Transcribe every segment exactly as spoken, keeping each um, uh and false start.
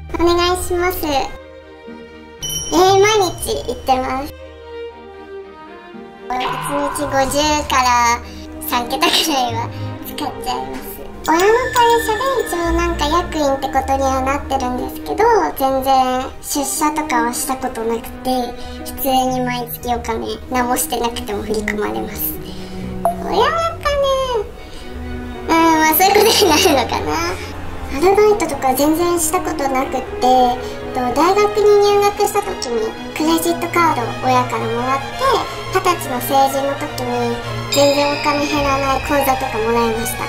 お願いします。えー、毎日行ってます。いちにちごじゅうからさんけたくらいは使っちゃいます。親の会社で一応なんか役員ってことにはなってるんですけど、全然出社とかはしたことなくて、普通に毎月お金何もしてなくても振り込まれます。親の金、うん、まあそういうことになるのかな。アルバイトとか全然したことなくって、大学に入学した時にクレジットカードを親からもらって、はたちの成人の時に全然お金減らない口座とかもらいました。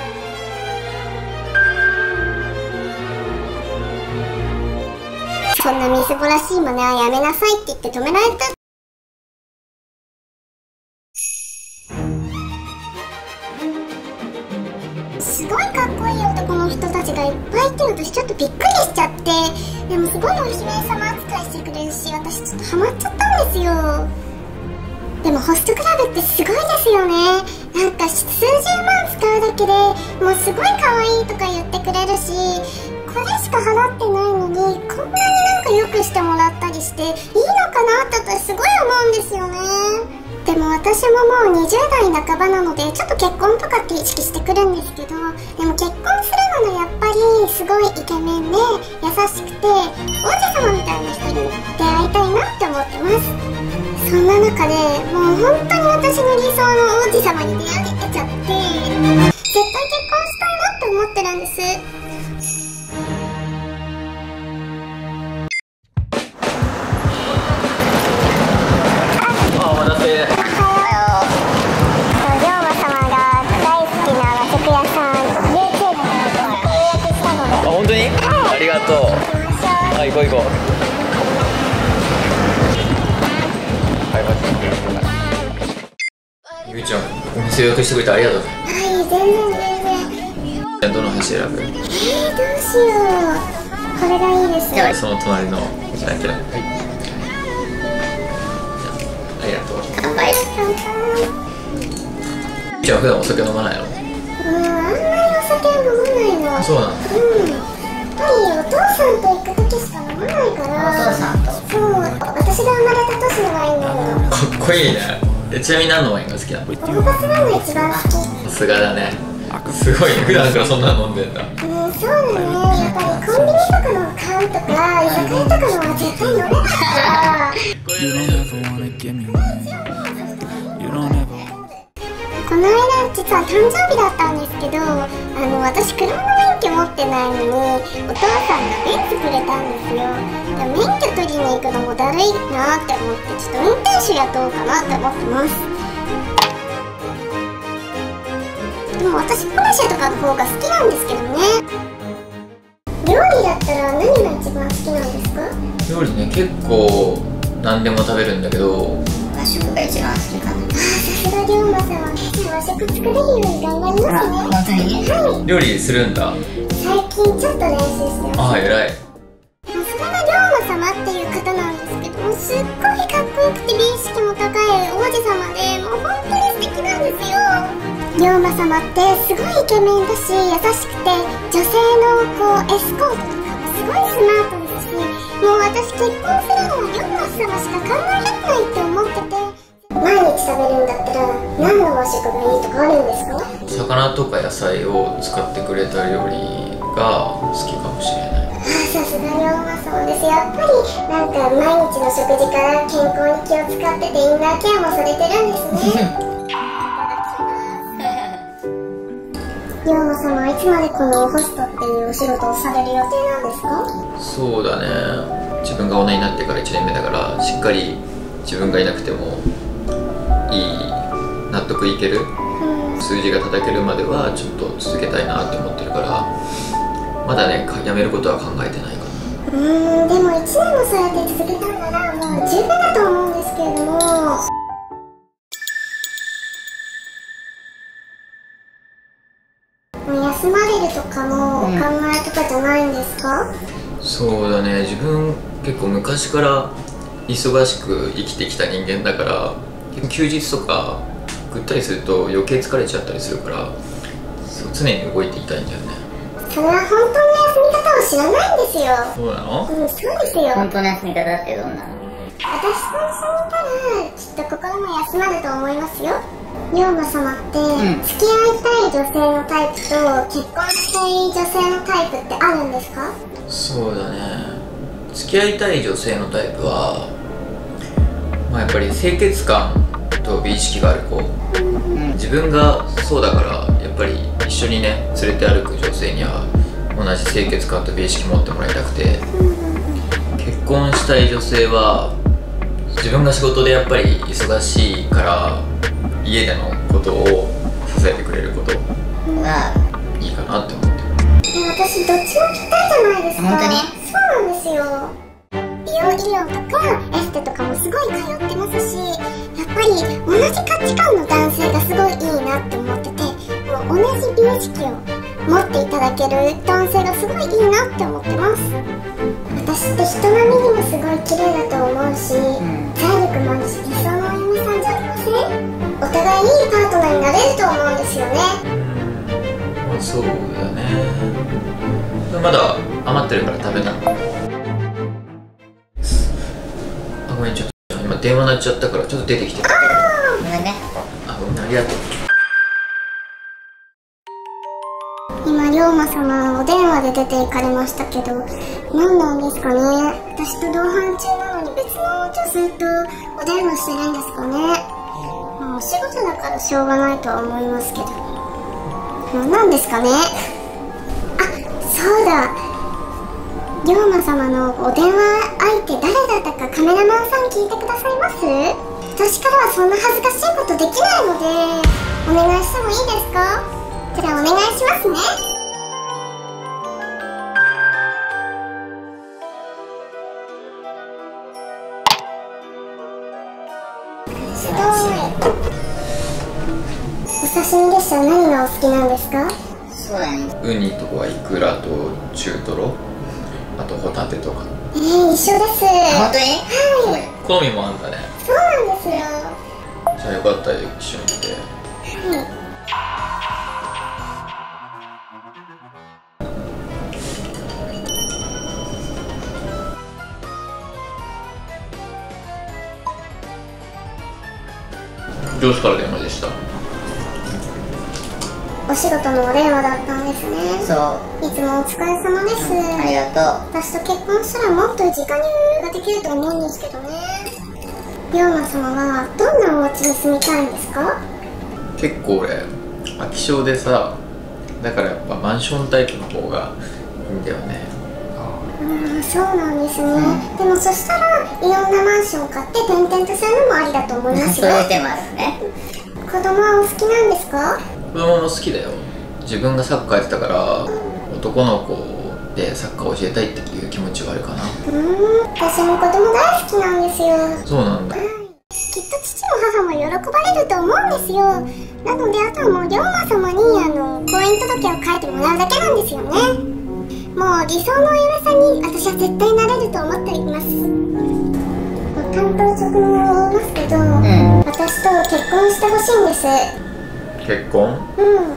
そんなみすぼらしい真似はやめなさいって言って止められた。すごいかっこいい男の人たちがいっぱいいて、私ちょっとびっくりしちゃって、でもすごいお姫様扱いしてくれるし、私ちょっとハマっちゃったんですよ。でもホストクラブってすごいですよね。なんか数十万使うだけでもうすごい可愛いとか言ってくれるし、これしか払ってないのにこんなになんか良くしてもらったりしていいのかなって私すごい思うんですよね。でも私ももうにじゅうだいなかばなのでちょっと結婚とかって意識してくるんですけど、でも結婚するならやっぱりすごいイケメンで優しくて王子様みたいな人に出会いたいなって思ってます。そんな中でもう本当に私の理想の王子様に出会えちゃって、絶対結婚したいなって思ってるんです。 あ、行こう行こう。ゆうちゃん、お店予約してくれてありがとう。 はい、全然全然。 どの箸選ぶ？ えー、どうしよう。これがいいです。 その隣のじゃなきゃ。はい。ありがとう。 乾杯。乾杯。 ゆうちゃん普段お酒飲まないの？ うん、あんまりお酒は飲まないの。 そうなの？ うん。やっぱりお父さんと行く時しか飲まないから。お父さんと。そう、私が生まれた年のワイン飲むの。 かっこいいね。え、ちなみに何のワインが好きなの？ オーバスワインが一番好き。 さすがだね。すごいね。普段からそんなの飲んでんだ。 うん、そうだね。やっぱりコンビニとかの買うとか居酒屋とかのは絶対飲めないから。この間実は誕生日だったんですけど、あの私車の免許持ってないのにお父さんがベンツくれたんですよ。でも免許取りに行くのもだるいなって思って、ちょっと運転手雇おうかなって思ってます。でも私ポルシェとかの方が好きなんですけどね。料理だったら何が一番好きなんですか？ 料理ね、結構何でも食べるんだけど和食が一番好きかな。あ、さすが龍馬さん。和食作れるように頑張りますね。本当に？はい。 料理するんだ。 最近ちょっと練習してます。 ああ、偉い。 さすがの龍馬様っていう方なんですけども、すっごいかっこよくて美意識も高い王子様で、もう本当に素敵なんですよ。龍馬様ってすごいイケメンだし優しくて、女性のこうエスコートとかもすごいスマートですし、もう私結婚するのは龍馬様しか考えられないって思ってて、毎日食べるんだったら何の和食がいいとかあるんですか？ 魚とか野菜を使ってくれた料理が好きかもしれない。 あ、さすが龍馬様です。やっぱりなんか毎日の食事から健康に気を使っててインナーケアもされてるんですね。龍馬様はいつまでこのホストっていうお仕事をされる予定なんですか？ そうだね、自分が大人になってからいちねんめだから、しっかり自分がいなくてもいい、納得いける、うん、数字が叩けるまではちょっと続けたいなって思ってるから、まだね、やめることは考えてないかな。 うーん、でもいちねんもそうやって続けたんならもう十分だと思うんですけれども。休まれるとかもお考えとかじゃないんですか？うん、 そうだね、自分結構昔から忙しく生きてきた人間だから、休日とかぐったりすると余計疲れちゃったりするから、そう常に動いていたいんだよね。 それは本当の休み方を知らないんですですよ。 そうなの？ うん、そうですよ。 本当の休み方ってどんなの？ 私と一緒にいたらきっと心も休まると思いますよ。龍馬様って、 うん付き合いたい女性のタイプと結婚したい女性のタイプってあるんですか？ そうだね。付き合いたい女性のタイプは、まあ、やっぱり清潔感と美意識がある子、 うん、 自分がそうだからやっぱり一緒にね連れて歩く女性には同じ清潔感と美意識持ってもらいたくて、結婚したい女性は自分が仕事でやっぱり忙しいから家でのことを支えてくれることがいいかなって思ってる。 私どっちもぴったりじゃないですか。 本当に？ そうなんですよ。美容医療とかエステとかもすごい通ってますし、やっぱり同じ価値観の男性がすごいいいなって思ってて、もう同じ美意識を持っていただける男性がすごいいいなって思ってます。私って人並みにもすごい綺麗だと思うし、 うん、 体力もあるし、理想のお嫁さんじゃありません？お互いいいパートナーになれると思うんですよね。 まあそうだね。まだ余ってるから食べたの。あ、ごめん、ちょっと今電話鳴っちゃったからちょっと出てきて。 ごめんね。 あ、ごめん、ありがとう。 今龍馬様お電話で出て行かれましたけど、何なんですかね。私と同伴中なのに別の女性とお電話してるんですかね。まあ、お仕事だからしょうがないとは思いますけど、もう何ですかね。あ、そうだ、龍馬様のお電話相手誰だったかカメラマンさん聞いてくださいます？私からはそんな恥ずかしいことできないのでお願いしてもいいですか？じゃあお願いしますね。すごい。お刺身列車何がお好きなんですか？ そうだね。 ウニとかイクラと中トロ、あとホタテとか。 えー、一緒です。 本当に？ はい。 好みもあんだね。 そうなんですよ。 じゃあよかったら一緒に来て。 はい。 上司から電話でした。 お仕事のお電話だったんですね。 そう。 いつもお疲れ様です。 うん、ありがとう。 私と結婚したらもっと時間に余裕ができると思うんですけどね。龍馬様はどんなお家に住みたいんですか？ 結構俺飽き性でさ、だからやっぱマンションタイプの方がいいんだよね。 うん、そうなんですね、うん、でもそしたらいろんなマンション買って転々とするのもありだと思いますよ。 そういう手もあるね。 子供はお好きなんですか？ 子供も好きだよ。自分がサッカーやってたから、うん、男の子でサッカーを教えたいっていう気持ちはあるかな。 うん、私も子供大好きなんですよ。 そうなんだ、 はい、きっと父も母も喜ばれると思うんですよ。なのであとはもう龍馬様にあの婚姻届を書いてもらうだけなんですよね。もう理想のお嫁さんに私は絶対なれると思っています。単刀直入に言いますけど、うん、私と結婚してほしいんです。 結婚？ うん、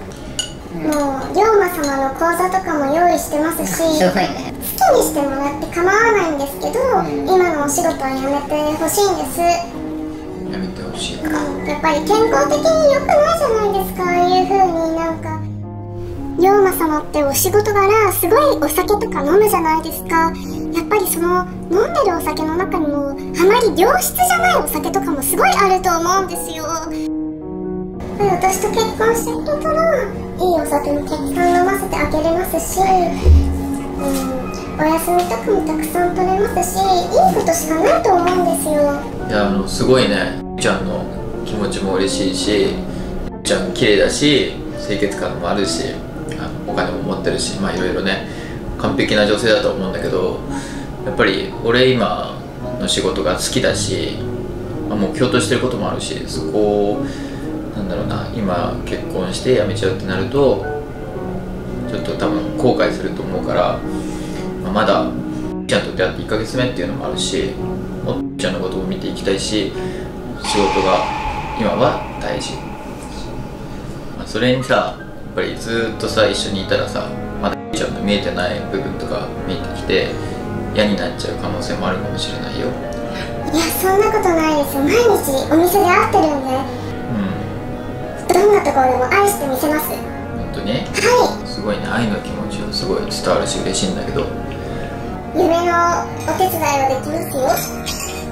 もう龍馬様の口座とかも用意してますし、 すごいね、 好きにしてもらって構わないんですけど、うん、今のお仕事はやめてほしいんです。 やめてほしいか、 うん、やっぱり健康的に良くないじゃないですか。ああいう風になんか龍馬様ってお仕事柄すごいお酒とか飲むじゃないですか。やっぱりその飲んでるお酒の中にもあまり良質じゃないお酒とかもすごいあると思うんですよ。私と結婚してくれたらいいお酒もたくさん飲ませてあげれますし、うん、お休みとかもたくさん取れますし、いいことしかないと思うんですよ。 いや、あのすごいね。ちゃんの気持ちも嬉しいし、ちゃん綺麗だし清潔感もあるし、お金も持ってるし、まあいろいろね完璧な女性だと思うんだけど、やっぱり俺今の仕事が好きだし、まあ、目標としてることもあるし、そこをなんだろうな、今結婚して辞めちゃうってなるとちょっと多分後悔すると思うから、まあ、まだちゃんと出会っていっかげつめっていうのもあるし、もっちゃんのことを見ていきたいし、仕事が今は大事、まあ、それにさやっぱりずっとさ一緒にいたらさ、まだちゃんの見えてない部分とか見えてきて嫌になっちゃう可能性もあるかもしれないよ。 いや、そんなことないですよ。毎日お店で会ってるんで、 うん、 どんなところでも愛してみせます。 本当にはすごいね、愛の気持ちはすごい伝わるし嬉しいんだけど、 い、夢のお手伝いはできますよ。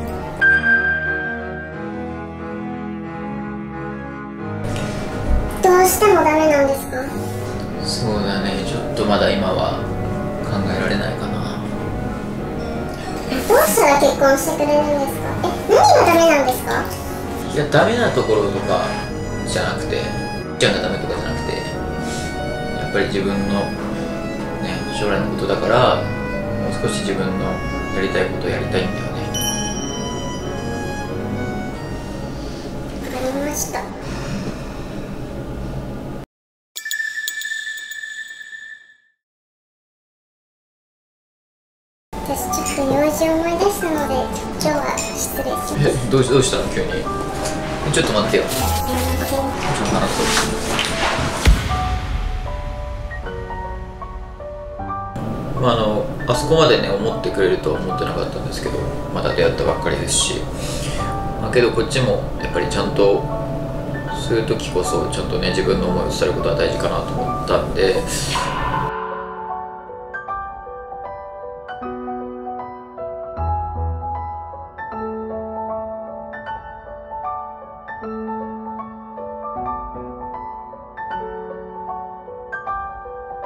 どうしてもダメなんですか？ そうだね、ちょっとまだ今は考えられないかな。 どうしたら結婚してくれるんですか？え、何がダメなんですか？ いや、ダメなところとかじゃなくて、じゃがダメとかじゃなくて、やっぱり自分のね、将来のことだから、もう少し自分のやりたいことをやりたいんだよね。 わかりました。私ちょっと用事を思い出したので、今日は失礼します。 え、どうしどうしたの急に。ちょっと待ってよ。ちょっと話そう。まああのあそこまでね思ってくれるとは思ってなかったんですけど、まだ出会ったばっかりですし、まあ、けどこっちもやっぱりちゃんとそういう時こそちゃんとね自分の思いを伝えることは大事かなと思ったんで、